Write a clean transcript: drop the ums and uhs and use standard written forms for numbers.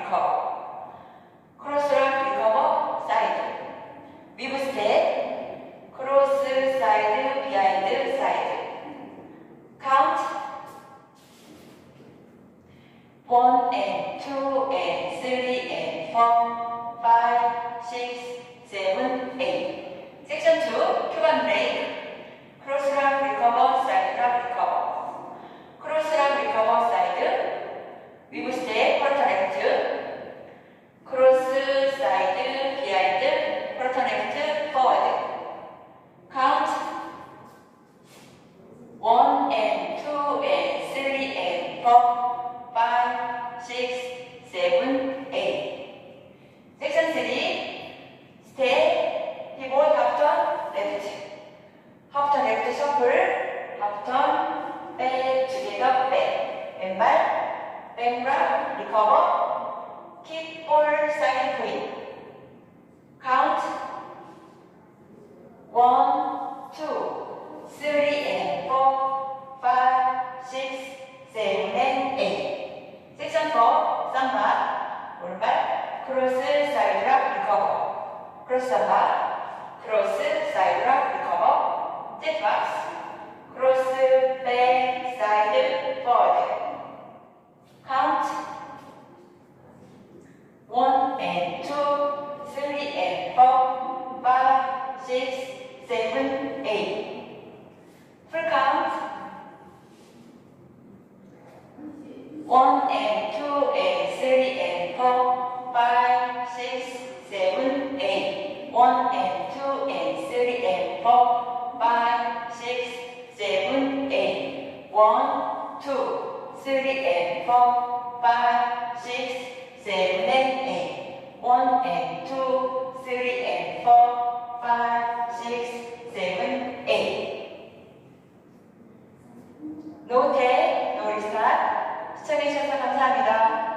recover. 크로스랑 recover, side. 위브 스텝, 크로스, 사이드, 비하인드, 사이드. count 1 and 2 and 3 and 4, 5, 6, 7, 8. 섹션 2, 큐반 브레이크. 크로스랑 recover, 사이드랑 recover. 크로스랑 recover, 사이드. 위브 스텝, 쿼터 레프트. 크로스, 사이드, 비하인드, 쿼터 레프트, 포워드. count 1 and 2 and 3 and 4, 5, 6, 7, 8. 섹션 3, 스텝, 피봇, 하프턴, 레프트. 하프턴, 레프트, 셔플, 하프턴, 백, 투게더, 백. 왼발, 백락, 리커버, 킥, 볼, 사이드 포인. count 1, 2, 3 and 4, 5, 6, 7 and 8. 섹션 4, 쌈바, 오른발, 크로스, 사이드락, 리커버. 크로스 쌈바, 크로스, 사이드락, 리커버. jet박스, 크로스, 백, 사이드, 포워드. count 1 and 2, 3 and 4, 5, 6, 7, 8. full count 1 and 2 and 3 and 4, 5, 6, 7, 8. 1 and 2 and 3 and 4, 5, 6, 7, 8. 1, 2, 3 and 4, 5, 6, 7 and 8. 1 and 2, 3 and 4, 5, 6, 7, 8. 노 탭, 노 리스타트. 시청해주셔서 감사합니다.